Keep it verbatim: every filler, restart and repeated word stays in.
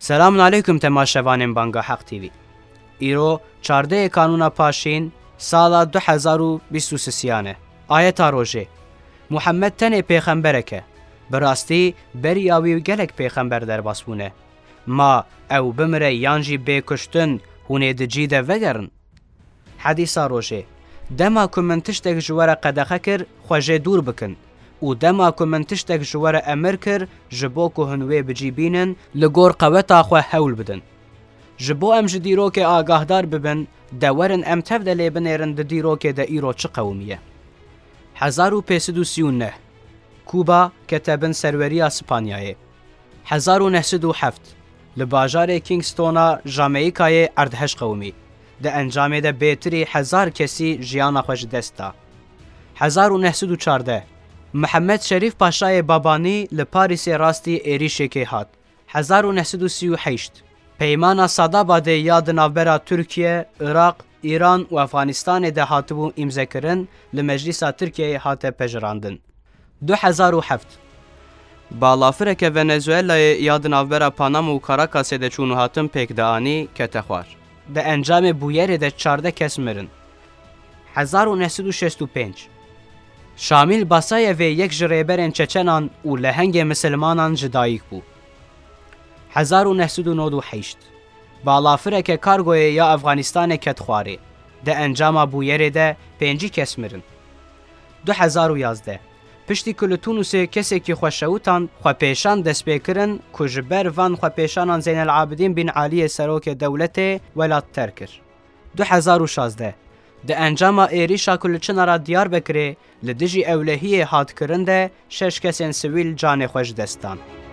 سلام علیکم تماشاوانین بانگا حق تیوی. ایرو چارده کانونا پاشین سالا دو هزار و بیست و سه آیت روژه محمد تن پیغمبره که براستی بریاوی گلک پیغمبر در باسبونه ما او بمره یانجی بکشتن هونه دجی ده وگرن. حدیثا روژه دما که من تشتک جواره قدخه کر خوژه دور بکن و دما که من تشتک جواره امر کر جبو که هنوی بجی بینن لگور قوتا خواه حول بدن. جبو ام جدیرو که آگاهدار ببن دورن ام تفده لیبنیرن ده دیرو که ده ایرو چه قومیه. هزار و پیسد و سیون نه کوبا کتبن سروری اسپانیای. هزار و نهصد و هفت لباجار کینگستونا جامعیکای اردهش قومی ده انجام ده بیتری هزار کسی جیانا خوش دستا. هزار و نهصد و چارده محمد شریف پاشای بابانی لپاریس راستی ایریشه که هات. هزار و نهصد و سی و هشت پیمانا ساداباد یاد ناوبرا ترکیه، عراق، ایران و افغانستان ده هاتبو امضا کرن لمجلس ترکیه هات پجراندن. دو هزار و هفت بالافرک ونزوئلا یاد ناوبرا پاناما و کاراکاس ده چونو هاتم پیک دانی کتخوار. ده انجام بویر ده چارده کس مرن. هزار و نهصد و شصت و پنج شامل باسای و یک جریبرن چچنان و لهنگ مسلمانان جدایک بو. هزار و نهصد و نود و هشت بالافرک کارگوی یا افغانستان کتخواری ده انجام بویر ده پنجی کس مرن. دو هزار و یازده پشتی کلتونوس کسی که خوشوتان خو پیشان دست بکرن کجبر وان خو پیشانان زین العابدین بن علی سروک دولت ولات ترکر. دو هزار و شازده ده انجام ایریشا کلچن را دیار بکره لدجی اولهی هات کرنده شش کسین سویل جان خوش دستان.